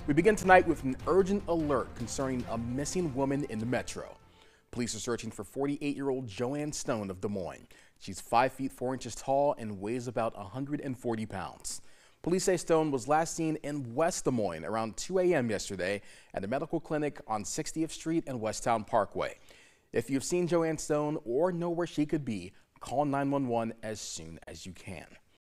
We begin tonight with an urgent alert concerning a missing woman in the metro. Police are searching for 48-year-old Joanne Stone of Des Moines. She's 5 feet 4 inches tall and weighs about 140 pounds. Police say Stone was last seen in West Des Moines around 2 a.m. yesterday at a medical clinic on 60th Street and Westtown Parkway. If you've seen Joanne Stone or know where she could be, call 911 as soon as you can.